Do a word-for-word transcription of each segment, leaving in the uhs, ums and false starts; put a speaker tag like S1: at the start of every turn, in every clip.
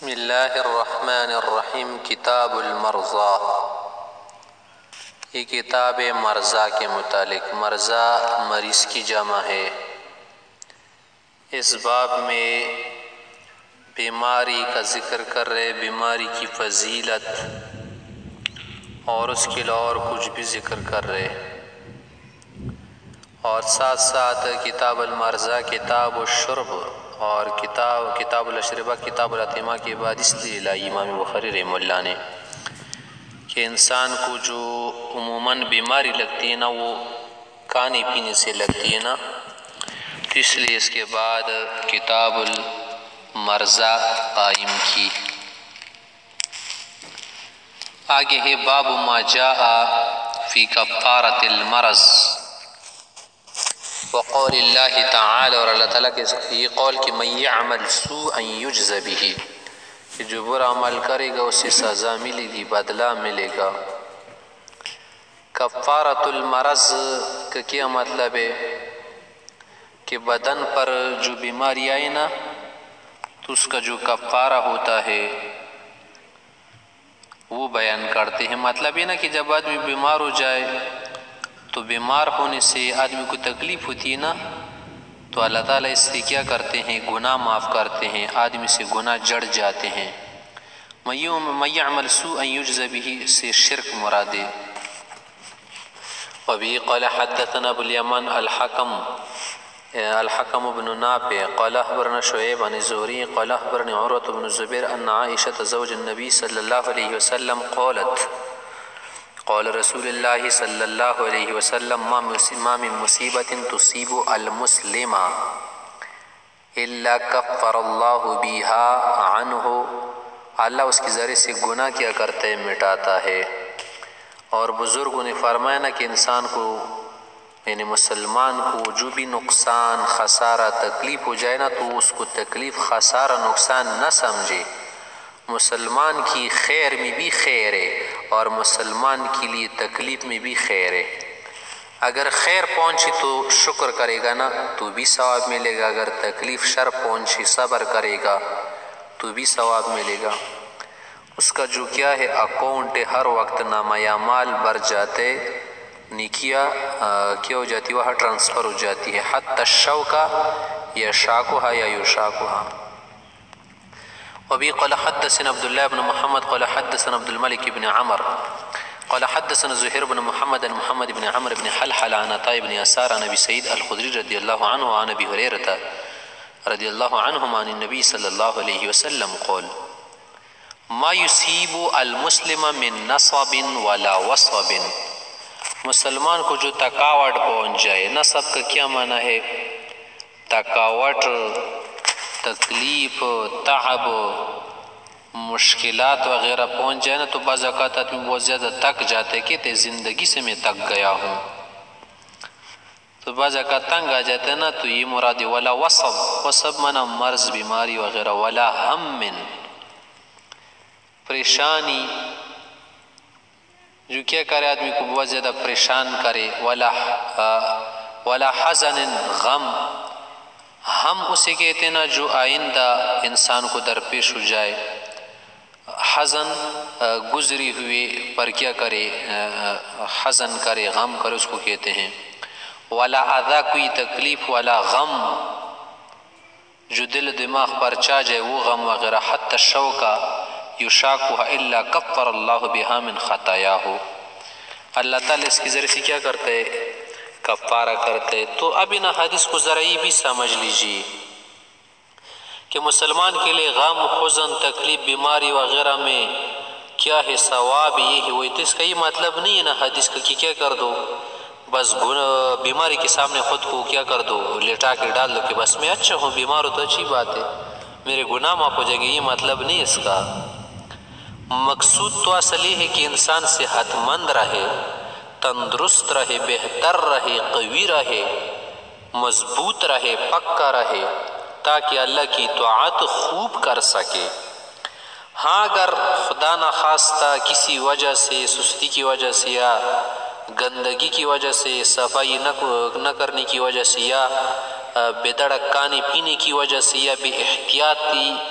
S1: بسم اللہ الرحمن الرحیم۔ کتاب المرضى، یہ کتاب مرضى کے متعلق، مرضى مریض کی جمع ہے۔ اس باب میں بیماری کا ذکر کر رہے، بیماری کی فضیلت اور اس کے علاوہ اور کچھ بھی ذکر کر رہے، اور ساتھ ساتھ کتاب المرضى کتاب الشرب اور کتاب کتاب الاشربہ کتاب الاطعمہ کے بعد اس لیے لائی امام بخاری رحمہ اللہ نے کہ انسان کو جو عموماً بیماری لگتی ہے نا، وہ کھانے پینے سے لگتی ہے نا، تو اس لیے اس کے بعد کتاب المرضى قائم کی۔ آگے ہے باب ما جاء فی کفارۃ المرض وقول اللہ تعالی، اور اللہ تعالیٰ کے یہ قول کہ من یعمل سوءا یجز بہ، کہ جو برا عمل کرے گا اسے سزا ملے گی، بدلہ ملے گا۔ کفارۃ المرض کا کیا مطلب ہے کہ بدن پر جو بیماری آئے نا تو اس کا جو کفارہ ہوتا ہے وہ بیان کرتے ہیں۔ مطلب یہ نا کہ جب آدمی بیمار ہو جائے تو بیمار ہونے سے آدمی کو تکلیف ہوتی ہے نا، تو اللہ تعالیٰ اس سے کیا کرتے ہیں، گناہ معاف کرتے ہیں، آدمی سے گناہ جڑ جاتے ہیں۔ من یعمل سوءا یجز بہ سے شرک مراد ہے۔ وبه قال حدثنا ابو الیمان الحکم الحکم بن نافع قال اخبرنا شعیب عن الزہری قال اخبرني عروة بن الزبیر ان عائشة زوج النبی صلی اللہ علیہ وسلم قالت قال رسول اللہ صلی اللہ علیہ وسلم ما من مصیبت تصیب المسلم الا کفر اللہ بها عنہ، اللہ اس کے ذریعے سے گناہ کیا کرتا ہے، مٹاتا ہے۔ اور بزرگوں نے فرمایا نا کہ انسان کو، یعنی مسلمان کو جو بھی نقصان خسارہ تکلیف ہو جائے نا تو اس کو تکلیف خسارہ نقصان نہ سمجھے، مسلمان کی خیر میں بھی خیر ہے اور مسلمان کے لیے تکلیف میں بھی خیر ہے۔ اگر خیر پہنچی تو شکر کرے گا نا تو بھی ثواب ملے گا، اگر تکلیف شر پہنچی صبر کرے گا تو بھی ثواب ملے گا۔ اس کا جو کیا ہے اکاؤنٹ ہر وقت نامہ اعمال بھر جاتے، نیکیاں کیا ہو جاتی، وہاں ٹرانسفر ہو جاتی ہے، حتی الشوکہ یا شاکوہا یا یوشاکوہا۔ وبه قال حدثنا عبد الله بن محمد قال حدثنا عبد الملك بن عمر قال حدثنا زهير بن محمد محمد بن عمرو بن حلحل عن عطاء بن يسار عن ابي سعيد الخدري رضي الله عنه وعن ابي هريره رضي الله عنهما عن النبي صلى الله عليه وسلم قال ما يصيب المسلم من نصب ولا وصب، مسلمان کو جو تکاوٹ پہنچ جائے، نصب کا کیا معنی ہے، تکاوٹ، تکلیف، تعب، مشکلات وغیرہ پہنچ جائے نا تو بعض اوقات آدمی بہت زیادہ تک جاتے، کہتے زندگی سے میں تک گیا ہوں، تو بعض اوقات تنگ آ جاتے ہیں نا، تو یہ مراد ہے۔ ولا وصب، وصب مانا مرض، بیماری وغیرہ۔ ولا ہم، پریشانی، جو کیا کرے آدمی کو بہت زیادہ پریشان کرے۔ ولا ولا حزن، غم، ہم اسے کہتے ہیں نا جو آئندہ انسان کو درپیش ہو جائے، حزن گزری ہوئے پر کیا کرے، حزن کرے، غم کرے، اس کو کہتے ہیں۔ ولا اذا، کوئی تکلیف، ولا غم، جو دل دماغ پر چا جائے وہ غم وغیرہ۔ حتی الشوکہ یشاکوہا الا کفر اللہ بہا من خطایاہ، اللہ تعالیٰ اس کے ذریعے سے کیا کرتا ہے، کفارہ کرتے۔ تو اب ان حدیث کو ذرا یہ بھی سمجھ لیجیے کہ مسلمان کے لیے غم، حزن، تکلیف، بیماری وغیرہ میں کیا ہے ثواب، یہ ہے وہ، تو اس کا یہ مطلب نہیں ہے نا حدیث کا کہ کیا کر دو، بس بیماری کے سامنے خود کو کیا کر دو، لٹا کے ڈال دو کہ بس میں اچھا ہوں، بیمار ہوں تو اچھی بات ہے، میرے گناہ معاف ہو جائیں گے، یہ مطلب نہیں اس کا۔ مقصود تو اصل یہ ہے کہ انسان صحت مند رہے، تندرست رہے، بہتر رہے، قوی رہے، مضبوط رہے، پکا رہے، تاکہ اللہ کی طاعت خوب کر سکے۔ ہاں اگر خدا نخواستہ کسی وجہ سے، سستی کی وجہ سے یا گندگی کی وجہ سے، صفائی نہ کرنے کی وجہ سے یا بے دڑک کھانے پینے کی وجہ سے یا بے احتیاطی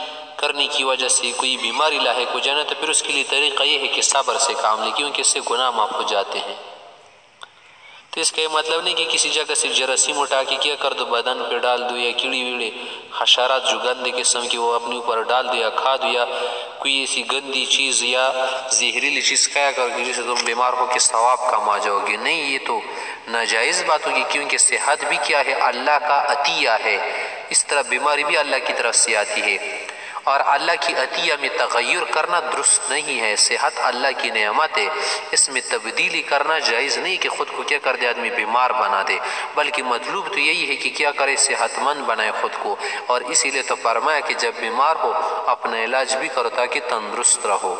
S1: کرنے کی وجہ سے کوئی بیماری لاحق ہو جائے نا تو پھر اس کے لیے طریقہ یہ ہے کہ صبر سے کام لے، کیونکہ اس سے گناہ معاف ہو جاتے ہیں۔ تو اس کا یہ مطلب نہیں کہ کسی جگہ سے جراثیم اٹھا کے کیا کر دو بدن پہ ڈال دو، یا کیڑی ویڑے حشرات جو گندے قسم کی وہ اپنے اوپر ڈال دو، یا کھا دو، یا کوئی ایسی گندی چیز یا زہریلی چیز کھایا کر کے جس سے تم بیمار ہو کے ثواب کما جاؤ گے۔ نہیں، یہ تو ناجائز بات ہوگی، کیونکہ صحت بھی کیا ہے؟ اللہ کا عطیہ ہے۔ اس طرح بیماری بھی اللہ کی طرف سے آتی ہے، اور اللہ کی عطیہ میں تغیر کرنا درست نہیں ہے۔ صحت اللہ کی نعمت ہے، اس میں تبدیلی کرنا جائز نہیں کہ خود کو کیا کر دے آدمی بیمار بنا دے، بلکہ مطلوب تو یہی ہے کہ کیا کرے؟ صحت مند بنائے خود کو، اور اسی لیے تو فرمایا کہ جب بیمار ہو اپنا علاج بھی کرو تاکہ تندرست رہو۔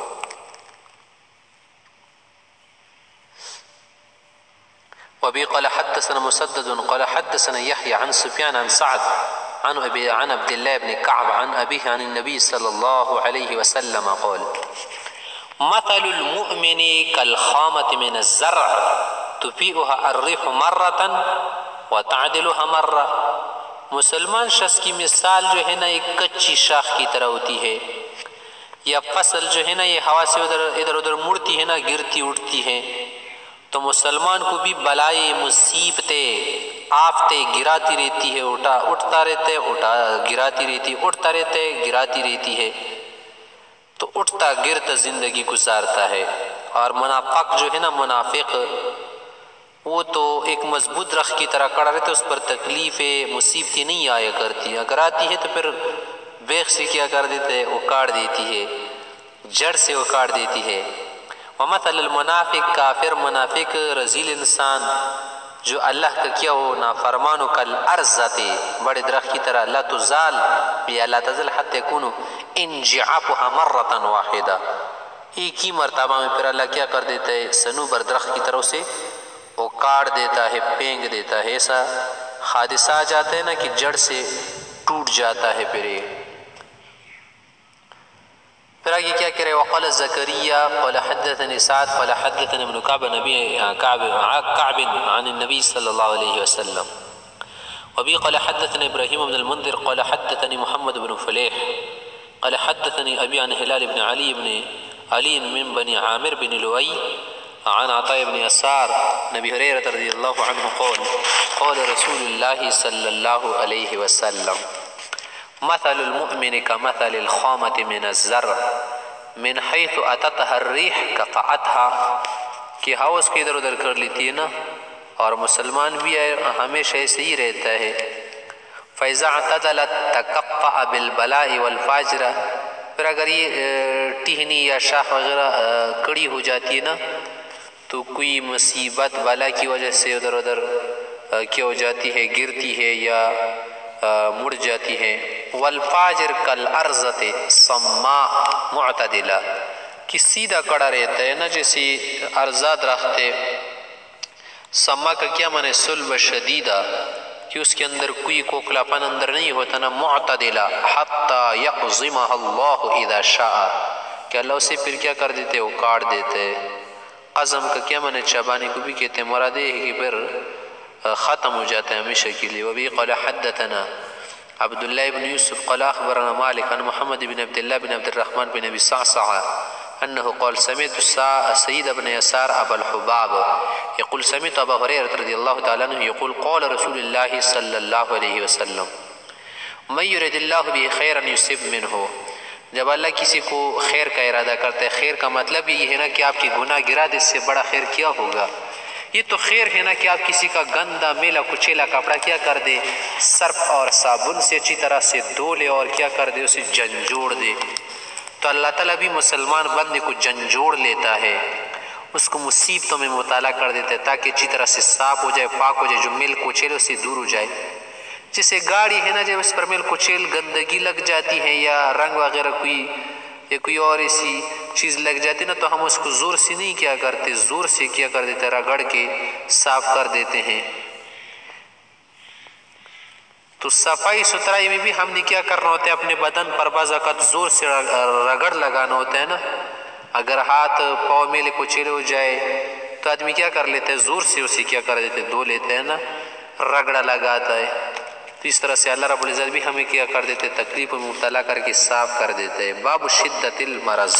S1: وبه قال حدثنا مسدد قال حدثنا يحيى عن سفيان عن سعد عن أبي عن عبد الله بن كعب عن أبيه عن النبي صلى الله عليه وسلم قال مثل المؤمن كالخامة من الزرع تفيئها الريح مرة وتعدلها مرة۔ مسلمان شخص کی مثال جو ہے نا ایک کچی شاخ کی طرح ہوتی ہے، یا فصل جو ہے نا یہ ہوا سے ادھر ادھر ادھر مڑتی ہے نا، گرتی اٹھتی ہے۔ تو مسلمان کو بھی بلائے مصیبتیں آفتیں گراتی رہتی ہے، اٹھا اٹھتا رہتا ہے، اٹھا گراتی رہتی ہے، اٹھتا رہتا ہے، گراتی رہتی ہے، تو اٹھتا گرتا زندگی گزارتا ہے۔ اور منافق جو ہے نا، منافق وہ تو ایک مضبوط درخت کی طرح کڑا رہتا ہے، اس پر تکلیفیں مصیبتیں نہیں آیا کرتی، اگر آتی ہے تو پھر بیخ سے کیا کر دیتے ہے؟ اکاڑ دیتی ہے، جڑ سے اکاڑ دیتی ہے۔ ومثل المنافق، کافر منافق رذیل انسان جو اللہ کا کیا ہو نافرمانو کل ارزتے، بڑے درخت کی طرح لا تزال یا لا تزل حتی یکونو انجعافها مرتا واحدہ، ایک ہی مرتبہ میں پھر اللہ کیا کر دیتا ہے؟ سنوبر درخت کی طرف سے اکاڑ دیتا ہے، پینگ دیتا ہے۔ ایسا حادثہ آ جاتا ہے نا کہ جڑ سے ٹوٹ جاتا ہے۔ پھر پھر آگے کیا کہہ رہے؟ وقال زکریہ قال حدثني سعد قال حدثني ابن كعب نبی كعب كعب عن النبي صلی اللہ علیہ وسلم وبه قال حدثني ابراهيم بن المنذر قال حدثني محمد بن فليح قال حدثني ابي عن هلال بن علي بن علي من بني عامر بن لؤي عن عطاء بن يسار نبي هريرة رضي الله عنه قال قال رسول الله صلى الله عليه وسلم مثل المؤمن كمثل الخامة من الزرع من حيث أتتها الريح قطعتها، کہ ہوا اس کو ادھر ادھر کر لیتی ہے نا، اور مسلمان بھی ہمیشہ ایسے ہی رہتا ہے۔ فإذا اعتدلت تقطع بالبلاء والفاجر، پھر اگر یہ ٹہنی یا شاخ وغیرہ کڑی ہو جاتی ہے نا، تو کوئی مصیبت بلا کی وجہ سے ادھر ادھر کیا ہو جاتی ہے؟ گرتی ہے یا مڑ جاتی ہے۔ والفاجر کالارضۃ صماء معتدلہ، کہ سیدھا کڑا رہتا ہے نا، جیسے ارزا درخت ہے۔ صماء کا کیا معنی؟ صلب شدیدہ، کہ اس کے اندر کوئی کوکھلا پن اندر نہیں ہوتا نا۔ معتدلہ حتی یقزمها اللہ اذا شاء، کہ اللہ اسے پھر کیا کر دیتے؟ وہ کاٹ دیتے۔ قزم کا کیا معنی؟ چبانے کو بھی کہتے ہیں، مراد ہے کہ پھر ختم ہو جاتا ہے ہمیشہ کے لیے۔ وبه قال حدثنا عبد الله بن يوسف قال اخبرنا مالك عن محمد بن عبد الله بن عبد الرحمن بن ابي صعصع انه قال سمعت سعيد بن يسار ابا الحباب يقول سمعت ابا هريره رضي الله تعالى عنه يقول قال رسول الله صلى الله عليه وسلم من يريد الله به خيرا يصب منه، جب اللہ کسی کو خیر کا ارادہ کرتا ہے، خیر کا مطلب یہ ہے نا کہ آپ کی گناہ گرا دے، اس سے بڑا خیر کیا ہوگا؟ یہ تو خیر ہے نا کہ آپ کسی کا گندا میلا کچیلا کپڑا کیا کر دے، سرف اور صابن سے اچھی طرح سے دھو لے اور کیا کر دے؟ اسے جھنجھوڑ دے۔ تو اللہ تعالیٰ بھی مسلمان بندے کو جھنجھوڑ لیتا ہے، اس کو مصیبتوں میں مطالعہ کر دیتا ہے تاکہ اچھی طرح سے صاف ہو جائے، پاک ہو جائے، جو میل کچیل اس سے دور ہو جائے۔ جیسے گاڑی ہے نا، جب اس پر میل کچیل گندگی لگ جاتی ہے یا رنگ وغیرہ کوئی یا کوئی اور ایسی چیز لگ جاتی نا، تو ہم اس کو زور سے نہیں کیا کرتے، زور سے کیا کر دیتے، رگڑ کے صاف کر دیتے ہیں۔ تو صفائی ستھرائی میں بھی ہم نے کیا کرنا ہوتا ہے؟ اپنے بدن پر بعض اوقات زور سے رگڑ لگانا ہوتا ہے نا۔ اگر ہاتھ پاؤں میلے کچیلے ہو جائے تو آدمی کیا کر لیتا ہے؟ زور سے اسے کیا کر دیتے، دھو لیتے ہیں نا، رگڑا لگاتا ہے۔ تو اس طرح سے اللہ رب العزت بھی ہمیں کیا کر دیتے، تکلیف میں مبتلا کر کے صاف کر دیتے۔ باب شدت المرض،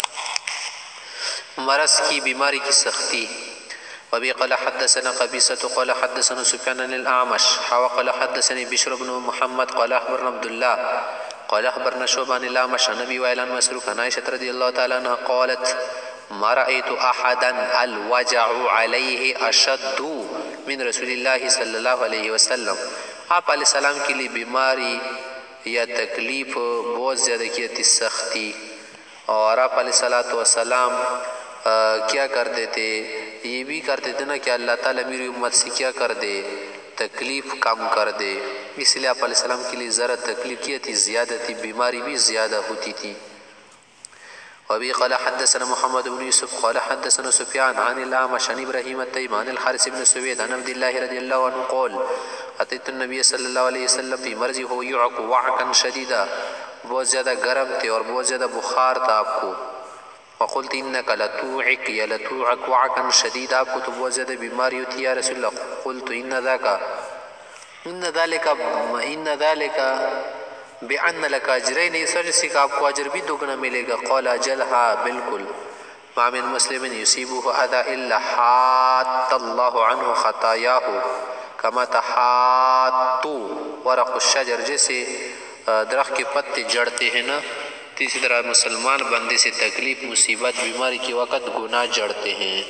S1: مرض کی بیماری کی سختی۔ وبه قال حدثنا قبيصة قال حدثنا سفيان عن الأعمش قال حدثني بشر بن محمد قال أخبرنا عبد الله قال أخبرنا شعبة عن الأعمش عن أبي وائل عن مسروق عن عائشة رضي الله تعالى عنها قالت ما رأيت أحدا الوجع عليه أشد من رسول الله صلی اللہ علیہ وسلم۔ آپ علیہ السلام کے لیے بیماری یا تکلیف بہت زیادہ کی تھی، سختی، اور آپ علیہ السلام کیا کرتے تھے، یہ بھی کرتے تھے نا کہ اللہ تعالیٰ میری امت سے کیا کر دے، تکلیف کم کر دے، اس لیے آپ علیہ السلام کے لیے ذرا تکلیف کی تھی، زیادہ تھی، بیماری بھی زیادہ ہوتی تھی۔ وبه قال حدثنا محمد بن يوسف قال حدثنا سفيان عن الأعمش عن إبراهيم التيمي عن الحارث بن سويد عن عبد الله رضي الله عنه قال أتيت النبي صلى الله عليه وسلم في مرضه وهو يعق وعكا شديدا، بہت زیادہ گرم تھے اور بہت زیادہ بخار تھا آپ کو۔ وقلت انك لتوعك یا لتوعك وعكا شديدا، آپ کو تو بہت زیادہ بیماری ہوتی یا رسول اللہ۔ قلت ان ذاك ان ذلك ان ذلك بأن لك اجرین، اس وجہ سے کہ آپ کو اجر بھی دوگنا ملے گا۔ قال اجلها بالکل۔ ما من مسلم يصيبه اذى الا حاط الله عنه خطاياه كما تحاط ورق الشجر، جیسے درخت کے پتے جڑتے ہیں نا، اسی طرح مسلمان بندے سے تکلیف، مصیبت، بیماری کے وقت گناہ جڑتے ہیں۔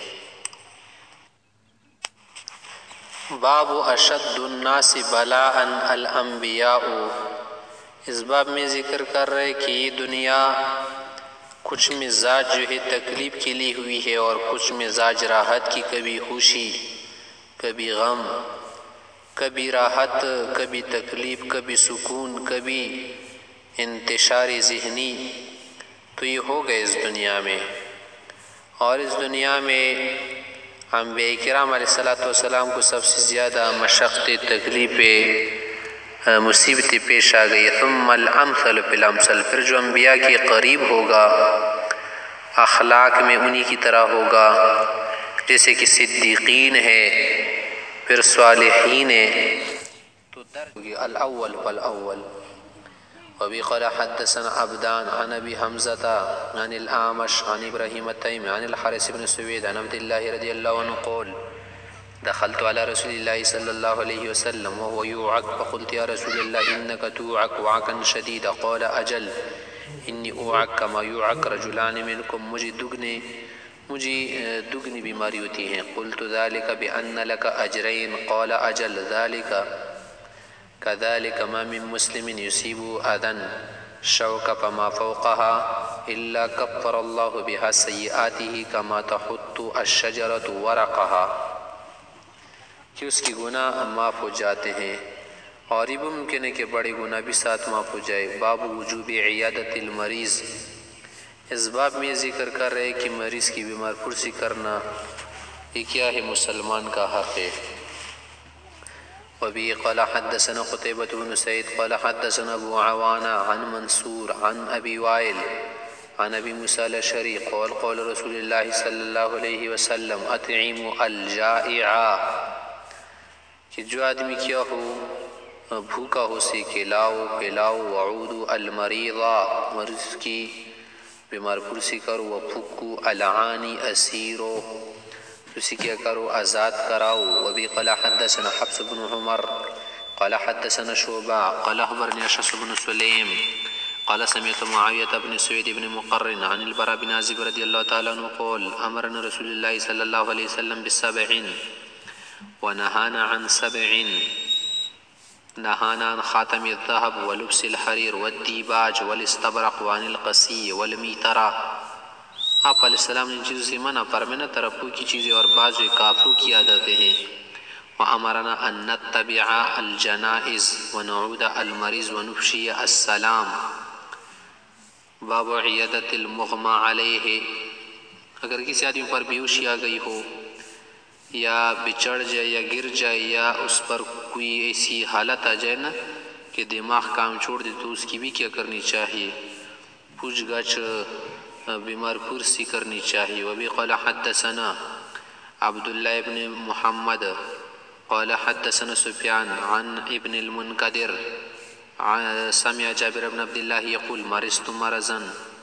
S1: باب اشد الناس بلاء الانبیاء، اس باب میں ذکر کر رہے کہ یہ دنیا کچھ مزاج جو ہے تکلیف کے لیے ہوئی ہے اور کچھ مزاج راحت کی، کبھی خوشی کبھی غم، کبھی راحت کبھی تکلیف، کبھی سکون کبھی انتشار ذہنی، تو یہ ہو گئے اس دنیا میں۔ اور اس دنیا میں انبیاء کرام علیہ الصلوۃ والسلام کو سب سے زیادہ مشقت، تکلیفیں، مصیبتیں پیش آ گئی۔ ثم الامثل بالامثل، پھر جو انبیاء کے قریب ہوگا، اخلاق میں انہی کی طرح ہوگا، جیسے کہ صدیقین ہے، پھر صالحین ہے، تو درجہ ہوگی الاول فالاول۔ وبه قال حدثنا عبدان عن ابي حمزة عن الأعمش عن ابراهيم التيمي عن الحارث بن سويد عن عبد الله رضي الله عنه قال دخلت على رسول الله صلى الله عليه وسلم وهو يوعك فقلت يا رسول الله إنك توعك وعكا شديدا قال أجل إني أوعك كما يوعك رجلان منكم، مجھے دگنے مجھے دگنی بیماری ہوتی ہیں۔ قلت ذلك بأن لك أجرين قال أجل ذلك كذلك ما من مسلم يصيب أذى شوك فما فوقها إلا كفر الله بها سيئاته كما تحط الشجرة ورقها، کہ اس کی گناہ معاف ہو جاتے ہیں اور یہ بھی ممکن ہے کہ بڑے گناہ بھی ساتھ معاف ہو جائے۔ باب وجوب عیادت المریض، اس باب میں ذکر کر رہے کہ مریض کی بیمار پرسی کرنا یہ کیا ہے، مسلمان کا حق ہے۔ وبه قال حدثنا قتيبة بن سعيد قال حدثنا أبو عوانة عن منصور عن أبي وائل عن أبي موسى الأشعري قال قال رسول الله صلى الله عليه وسلم أطعموا الجائع، کہ جو آدمی کیا ہو بھوکا ہو سے کھلاؤ پلاؤ، وعودوا المریضا، مریض کی بیمار پرسی کرو، وفکو العانی اسیرو، اسی کیا کرو آزاد کراؤ۔ وبی قال حدثنا حفص بن عمر قال حدثنا شعبہ قال اخبرني اشعث بن سلیم قال سمعت معاویة بن سعید بن مقرن عن البراء بن عازب رضی اللہ تعالیٰ عنہ قال امرنا رسول اللہ صلی اللہ علیہ وسلم بالسبع ونهانا عن سبع، نهانا عن خاتم الذهب ولبس الحرير والديباج والاستبرق وعن القصي والميترة۔ آپ علیہ السلام نے ان چیزوں سے منع فرمایا، ترپو کی چیزیں اور بعض کافروں کی عادتیں ہیں۔ وَأَمَرَنَا أَن نَتَّبِعَ الْجَنَائِزَ وَنَعُودَ الْمَرِيضَ وَنُفْشِيَ السَّلَامَ۔ باب عیادت المغمى علیہ، اگر کسی آدمی پر بیہوشی آ گئی ہو یا بچڑ جائے یا گر جائے یا اس پر کوئی ایسی حالت آ جائے نا کہ دماغ کام چھوڑ دے، تو اس کی بھی کیا کرنی چاہیے، پوچھ گچھ، بیمار پرسی کرنی چاہیے۔ وبی قال حدثنا عبداللہ ابن محمد قال حدثنا سفيان عن ابن المنكدر سمع جابر بن عبد الله يقول مرضت مرضا،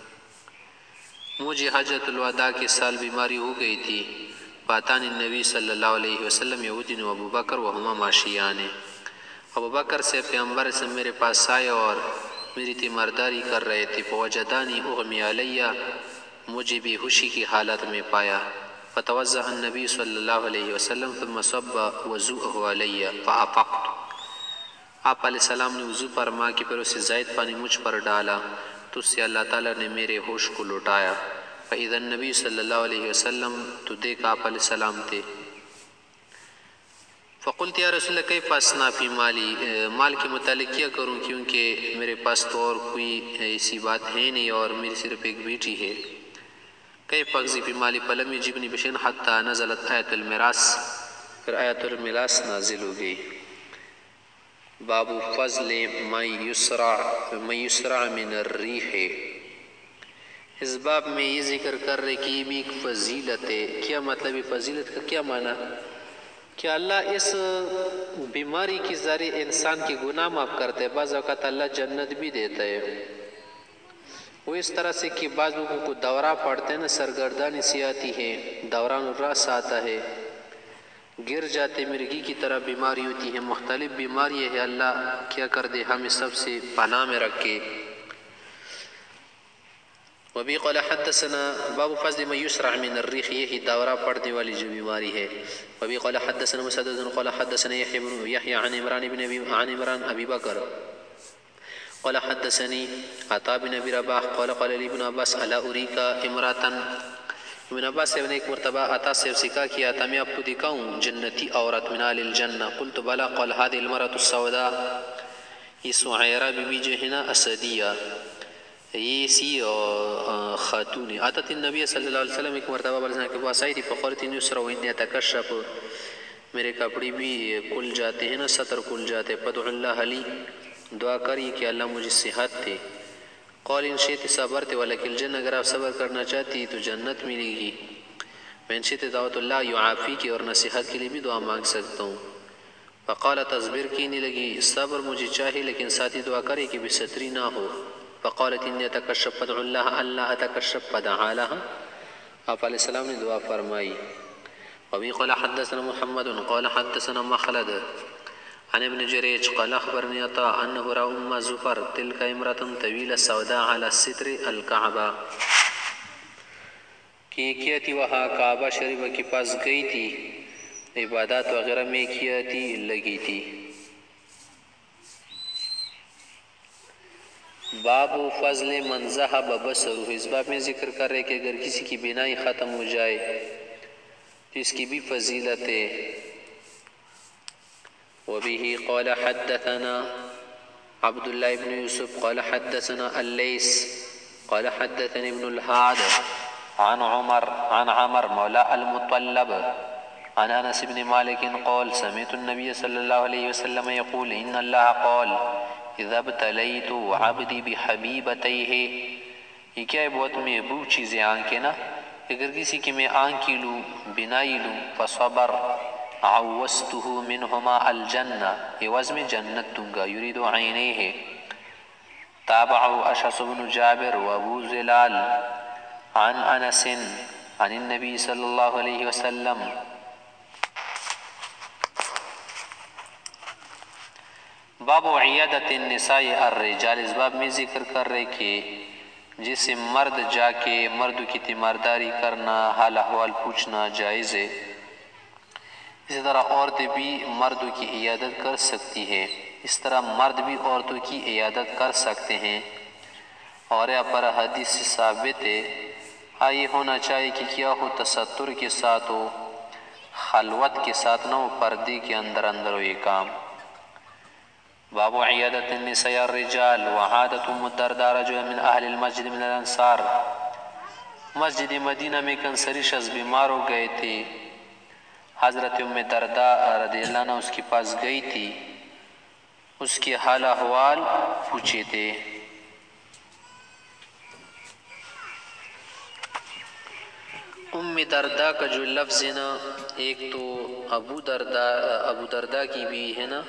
S1: مجھے حجۃ الوداع کے سال بیماری ہو گئی تھی. فاتان النبی صلی اللہ علیہ وسلم یہودین و ابو بکر وہما ماشیان، ابو بکر سے پیغمبر سے میرے پاس آئے اور میری تیمارداری کر رہے تھے. فوجدانی اغمی علیہ، مجھے بے ہوشی کی حالت میں پایا. فتوضأ النبی صلی اللہ علیہ وسلم ثم صب وضوءه علیہ فافقت، آپ علیہ السلام نے وضو فرما کہ پھر اسے زائد پانی مجھ پر ڈالا تو اس سے اللہ تعالیٰ نے میرے ہوش کو لوٹایا. فإذا النبی صلی اللہ علیہ وسلم، تو دیکھا آپ علیہ السلام تھے. فقلت یا رسول اللہ کیف اصنع فی مالی، مال کے متعلق کیا کروں کیونکہ میرے پاس تو اور کوئی ایسی بات ہے نہیں اور میری صرف ایک بیٹی ہے. کیف اقضی فی مالی فلم یجبنی بشیء حتی نزلت آیت المراث، پھر آیت المراث نازل ہو گئی. باب فضل من یسرع من یسرع من الریح، اس باب میں یہ ذکر کر رہے کہ یہ بھی ایک فضیلت ہے. کیا مطلب ہے فضیلت کا؟ کیا معنی کہ اللہ اس بیماری کے ذریعے انسان کے گناہ معاف کرتا ہے. بعض اوقات اللہ جنت بھی دیتا ہے. وہ اس طرح سے کہ بعض لوگوں کو دورہ پڑتے ہیں نا، سرگردانی سی آتی ہے، دوران الراس آتا ہے، گر جاتے، مرگی کی طرح بیماری ہوتی ہے، مختلف بیماری ہے. اللہ کیا کر دے ہمیں سب سے پناہ میں رکھے. وبی قال حدثنا باب فضل من یسرع من الریح، یہی دورہ پڑنے والی جو بیماری ہے. وبی قال حدثنا مسدد قال حدثنا یحیی بن یحیی عن عمران بن ابی عن عمران ابی بکر قال حدثني عطاء بن ابی رباح قال قال لي ابن عباس الا اریک امراتا، ابن عباس سے نے ایک مرتبہ عطا سے سکھا کیا تھا میں آپ کو دکھاؤں جنتی عورت من آل الجنہ. قلت بلا. قال هذه المرأة السوداء، یہ سعیرہ بی بی جو ہے نا اسدیہ، یہ سی خاتون آتت النبی صلی اللہ علیہ وسلم، ایک مرتبہ بلزان کے پاس آئی تھی. فقالت ان یسرا وانی اتکشف، میرے کپڑے بھی کھل جاتے ہیں نا، سطر کھل جاتے. فدع اللہ لی، دعا کری کہ اللہ مجھے صحت دے. قال ان شئت صبرت ولک الجنہ، اگر آپ صبر کرنا چاہتی تو جنت ملے گی. میں ان شئت دعوت اللہ یعافی کی، اور نصیحت کے لیے بھی دعا مانگ سکتا ہوں. فقال تصبر، کہنے لگی صبر مجھے چاہیے لیکن ساتھی دعا کرے کہ بے ستری نہ ہو. فقالت انی اتکشف فدع اللہ اللہ اتکشف فدعا لها، آپ علیہ السلام نے دعا فرمائی. وبی قال حدثنا محمد قال حدثنا مخلد عن ابن جریج قال اخبرني عطاء انه راى ام زفر تلك امرأة طويلة سوداء على الستر الكعبہ، کہ کیا تھی وہاں کعبہ شریفہ کے پاس گئی تھی، عبادات وغیرہ میں کیا تھی لگی تھی. باب فضل من ذهب بصره، اس باب میں ذکر کر رہے کہ اگر کسی کی بینائی ختم ہو جائے تو اس کی بھی فضیلت ہے. وبه قال حدثنا عبد الله بن يوسف قال حدثنا الليث قال حدثني ابن الهاد عن عمر عن عمر مولى المطلب عن انس بن مالك قال سمعت النبي صلى الله عليه وسلم يقول ان الله قال اذا ابتلیت عبدی بحبیبتیہ، یہ کیا ہے بہت محبوب چیزیں آنکھیں نا، اگر کسی کی میں آنکھی لوں بنائی لوں فصبر عوضتہ منہما الجنہ، عوض میں جنت دوں گا. یرید عینیہ. تابعہ اشعث بن جابر و ابو زلال عن انس عن النبی صلی اللہ علیہ وسلم. باب عیادت النساء الرجال، اس باب میں ذکر کر رہے کہ جسے مرد جا کے مرد کی تیمارداری کرنا، حال احوال پوچھنا جائز ہے. اسی طرح عورتیں بھی مردوں کی عیادت کر سکتی ہیں، اس طرح مرد بھی عورتوں کی عیادت کر سکتے ہیں. اور یہ پر حدیث سے ثابت ہے. ہاں یہ ہونا چاہیے کہ کیا ہو تستر کے ساتھ ہو، خلوت کے ساتھ نہ ہو، پردے کے اندر اندر ہو یہ کام. باب عیادت النساء الرجال وعادت ام الدرداء رجل من اہل المسجد من الانصار، مسجد مدینہ میں کنسری شخص بیمار ہو گئے تھے، حضرت ام درداء رضی اللہ عنہ اس کے پاس گئی تھی، اس کے حال احوال پوچھے تھے. ام ام دردہ کا جو لفظ ہے نا، ایک تو ابو دردہ ابو دردہ کی بھی ہے نا،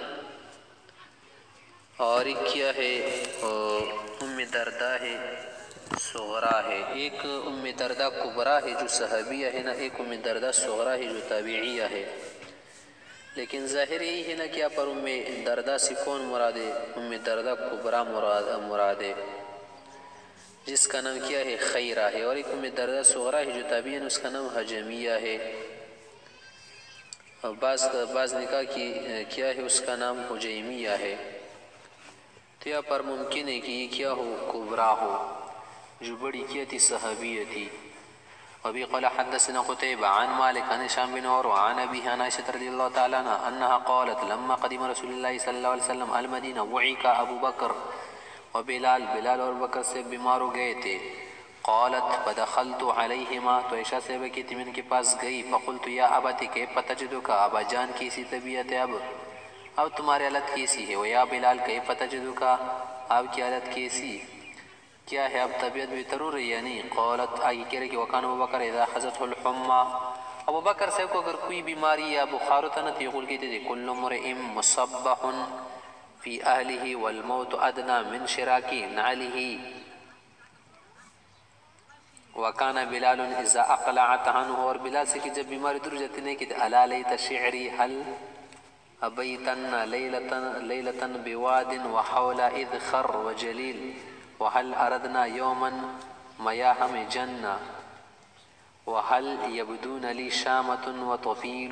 S1: اور ایک کیا ہے ام دردہ ہے صغرا ہے، ایک ام دردہ کبرا ہے جو صحابیہ ہے نا، ایک ام دردہ صغرا ہے جو تابعیہ ہے۔ لیکن ظاہر یہی ہے نا کہ یہاں پر ام دردہ سے کون مراد ہے؟ ام دردہ کبرا مراد مراد ہے، جس کا نام کیا ہے خیرہ ہے، اور ایک ام دردہ صغرا ہے جو تابعیہ ہے، اس کا نام حجمیہ ہے۔ اور بعض بعض نکاح کی کیا ہے اس کا نام حجیمیہ ہے۔ تو یہاں پر ممکن ہے کہ یہ کیا ہو کبرا ہو، جو بڑی کیا تھی صحابیہ تھی۔ وبه قال حدثنا قتيبة عن مالك عن هشام بن عروة عن أبيه عن عائشة رضي الله تعالى عنها أنها قالت لما قدم رسول الله صلى الله عليه وسلم المدينة وعيك أبو بكر وبلال بلال اور بکر سے بیمار ہو گئے تھے۔ قالت فدخلت عليهما، تو عائشہ سے کی تمن کے پاس گئی، فقلت یا ابت کیف تجدک، ابا جان کیسی طبیعت ہے اب اب تمہاری حالت کیسی ہے؟ ویا بلال کیف تجدک، اب کی حالت کیسی کیا ہے، اب طبیعت بہتر ہو رہی ہے نہیں؟ قالت آگے کہہ رہے کہ وکان ابو بکر اذا حزته الحمى، ابو بکر صاحب کو اگر کوئی بیماری یا بخار ہوتا نا تو یقول کہتے تھے کل امرئ مصبح فی اہلہ والموت ادنی من شراک نعلہ، وکان بلال اذا اقلعت عنہ، اور بلال سے کہ جب بیماری دور جاتی نہیں کہتے الا لیت شعری حل ابیتن لیلتا لیلتا بواد وحول اذخر وجلیل وهل أردنا يوما مياهم جنة وهل يبدون لي شامة وطفيل۔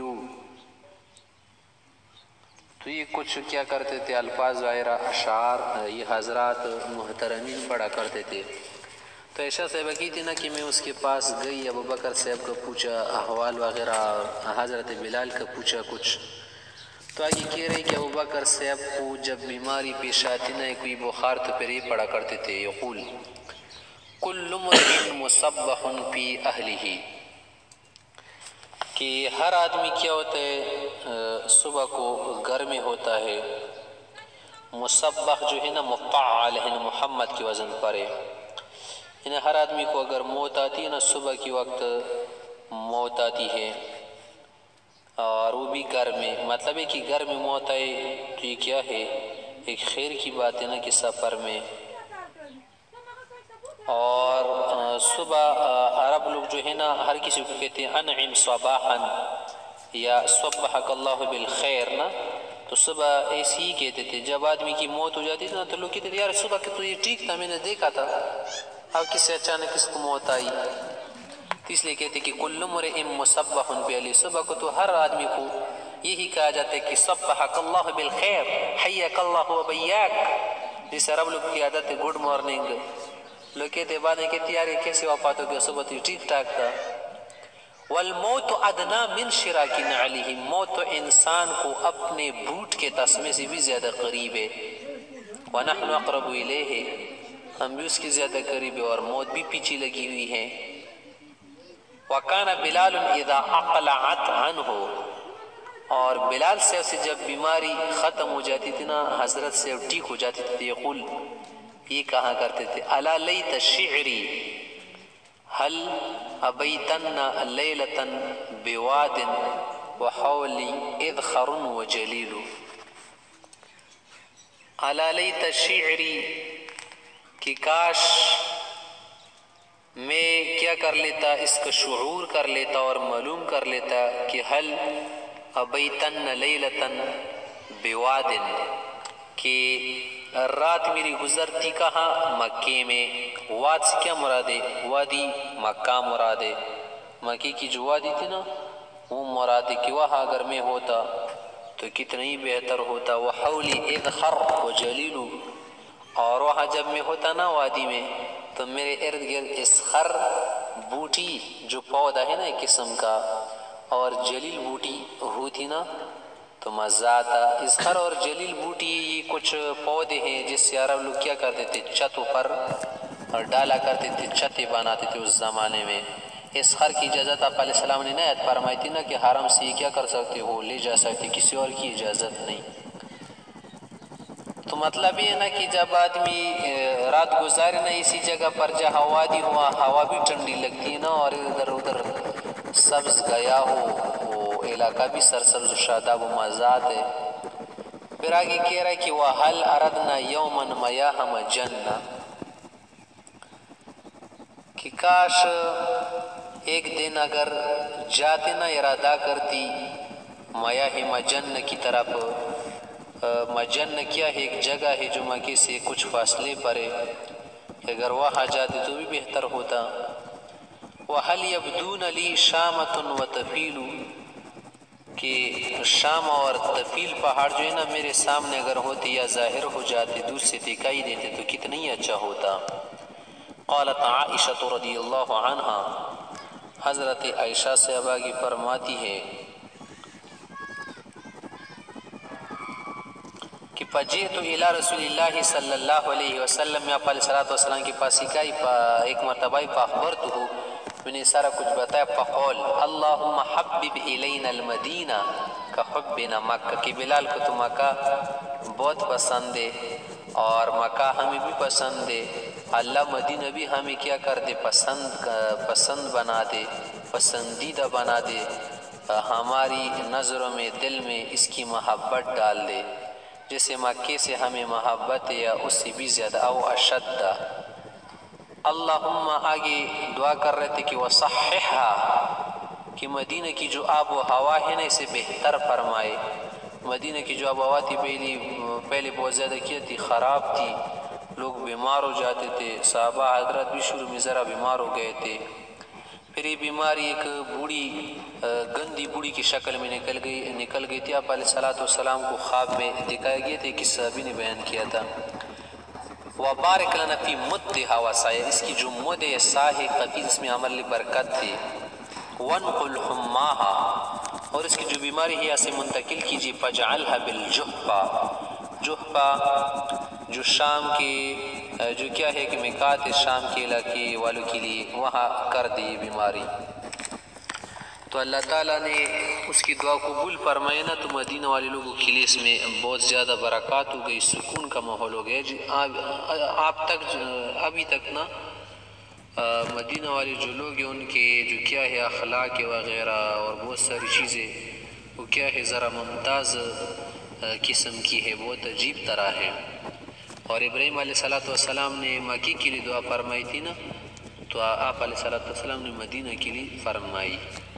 S1: تو یہ کچھ کیا کرتے تھے الفاظ وغیرہ اشعار یہ حضرات محترمین پڑھا کرتے تھے۔ تو عائشہ صاحبہ کی تھی نا کہ میں اس کے پاس گئی، ابو بکر صاحب کا پوچھا احوال وغیرہ، حضرت بلال کا پوچھا کچھ، تو آگے کہہ رہے کہ ابو بکر صاحب کو جب بیماری پیش آتی نہ کوئی بخار تو پھر یہ پڑھا کرتے تھے یقول کل امرئ مصبح فی اہلہ، کہ ہر آدمی کیا ہوتا ہے صبح کو گھر میں ہوتا ہے۔ مصبح جو ہے نا مفعل ہے، محمد کے وزن پر ہے، یعنی ہر آدمی کو اگر موت آتی ہے نا صبح کی وقت موت آتی ہے، اور وہ بھی گھر میں، مطلب ہے کہ گھر میں موت آئے تو یہ کیا ہے ایک خیر کی بات ہے نا کہ سفر میں۔ اور صبح عرب لوگ جو ہے نا ہر کسی کو کہتے ہیں انعم صباحا یا صبحک اللہ بالخیر نا، تو صبح ایسی ہی کہتے تھے۔ جب آدمی کی موت ہو جاتی تھی نا تو لوگ کہتے تھے یار صبح کہ تو یہ ٹھیک تھا، میں نے دیکھا تھا، اب کس سے اچانک کس کو موت آئی؟ اس لیے کہتے کہ کل امرئ مصبح فی اہلہ، صبح کو تو ہر آدمی کو یہی کہا جاتا ہے کہ صبحک اللہ بالخیر حیاک اللہ وبیاک، جسے عرب لوگ کی عادت ہے گڈ مارننگ، لوگ کہتے بعد میں کہتے یار کیسے وفات ہو گیا، صبح تو ٹھیک ٹھاک تھا۔ والموت ادنی من شراک نعلہ، موت تو انسان کو اپنے بوٹ کے تسمے سے بھی زیادہ قریب ہے۔ ونحن اقرب الیہ، ہم بھی اس کی زیادہ قریب ہے، اور موت بھی پیچھے لگی ہوئی ہے۔ وَكَانَ بِلَالٌ اِذَا أَقْلَعَتْ عَنْهُ، اور بلال سے اسے جب بیماری ختم ہو جاتی تھی نا، حضرت سے ٹھیک ہو جاتی تھی، یقول یہ کہا کرتے تھے الا لیت شعری هل ابیتن لیلتا بواد وحولی اذخر وجلیل، الا لیت شعری کہ کاش میں کیا کر لیتا، اس کا شعور کر لیتا اور معلوم کر لیتا کہ حل ابیتن لیلتن بواد، کہ رات میری گزرتی کہاں مکے میں، واد سے کیا مراد ہے، وادی مکہ مراد ہے، مکے کی جو وادی تھی نا وہ مراد ہے، کہ وہاں اگر میں ہوتا تو کتنا ہی بہتر ہوتا۔ وحولی اذخر وجلیل، اور وہاں جب میں ہوتا نا وادی میں تو میرے ارد گرد اسخر بوٹی جو پودا ہے نا ایک قسم کا، اور جلیل بوٹی ہوتی نا تو مزہ آتا۔ اسخر اور جلیل بوٹی یہ کچھ پودے ہیں جس سے عرب لوگ کیا کرتے تھے چھتوں پر اور ڈالا کرتے تھے، چھتیں بناتے تھے اس زمانے میں۔ اسخر کی اجازت آپ علیہ السلام نے نایت فرمائی تھی نا کہ حرم سے یہ کیا کر سکتے ہو، لے جا سکتے، کسی اور کی اجازت نہیں۔ تو مطلب یہ نا کہ جب آدمی رات گزارے نا اسی جگہ پر جہاں وادی ہوا، ہوا بھی ٹھنڈی لگتی ہے نا، اور ادھر ادھر سبز گیا ہو، وہ علاقہ بھی سرسبز و شاداب و مزاد ہے۔ پھر آگے کہہ رہا ہے کہ وَهَلْ أَرَدْنَا يَوْمًا مَيَاهَمَ جَنَّةً، کہ کاش ایک دن اگر جاتے نہ ارادہ کرتی میاہ مجن کی طرف۔ مجن کیا ہے؟ ایک جگہ ہے جو مکے سے کچھ فاصلے پر ہے، اگر وہاں جاتے تو بھی بہتر ہوتا۔ وَهَلْ يَبْدُونَ لِي شَامَةٌ وَتَفِيلُ، کہ شام اور تفیل پہاڑ جو ہے نا میرے سامنے اگر ہوتے یا ظاہر ہو جاتے، دور سے دکھائی دیتے تو کتنا ہی اچھا ہوتا۔ قالت عائشہ رضی اللہ عنہا، حضرت عائشہ سے اباگی فرماتی ہے کہ فجئت الی رسول اللہ صلی اللہ علیہ وسلم، یا علیہ الصلوۃ والسلام کے پاس اکائی ایک مرتبہ فاخبرتہ، میں نے سارا کچھ بتایا۔ فقول اللہم حبب الینا المدینہ کحبنا مکہ، کہ بلال کو تو مکہ بہت پسند ہے اور مکہ ہمیں بھی پسند ہے، اللہ مدینہ بھی ہمیں کیا کر دے، پسند پسند بنا دے، پسندیدہ بنا دے، ہماری نظروں میں دل میں اس کی محبت ڈال دے، جیسے مکے سے ہمیں محبت ہے یا اس سے بھی زیادہ او اشد۔ اللہم آگے دعا کر رہے تھے کہ وصححھا، کہ مدینہ کی جو آب و ہوا ہے نا اسے بہتر فرمائے۔ مدینہ کی جو آب و ہوا تھی پہلی پہلے بہت زیادہ کیا تھی، خراب تھی، لوگ بیمار ہو جاتے تھے، صحابہ حضرات بھی شروع میں ذرا بیمار ہو گئے تھے۔ پھر یہ بیماری ایک بوڑھی گندی بوڑھی کی شکل میں نکل گئی نکل گئی تھی۔ آپ علیہ الصلوۃ والسلام کو خواب میں دکھایا گیا تھا، کس صحابی نے بیان کیا تھا۔ وبارک لنا فی مدھا وسعی، اس کی جو مد ہے سا ہے قفیز، اس میں عمل برکت تھی۔ وانقل حماہا، اور اس کی جو بیماری ہے اسے منتقل کیجیے۔ فجعلها بالجحفہ، جحفہ جو شام کے جو کیا ہے کہ مکات ہے شام کے علاقے والوں کے لیے، وہاں کر دی بیماری۔ تو اللہ تعالیٰ نے اس کی دعا قبول فرمائے نا، تو مدینہ والے لوگوں کے لیے اس میں بہت زیادہ برکات ہو گئی، سکون کا ماحول ہو گیا۔ جی آپ تک ابھی تک نا مدینہ والے جو لوگ ہیں ان کے جو کیا ہے اخلاق وغیرہ اور بہت ساری چیزیں وہ کیا ہے ذرا ممتاز قسم کی ہے، بہت عجیب طرح ہے۔ اور ابراہیم علیہ الصلوۃ والسلام نے مکی کے لیے دعا فرمائی تھی نا، تو آپ علیہ الصلوۃ والسلام نے مدینہ کے لیے فرمائی۔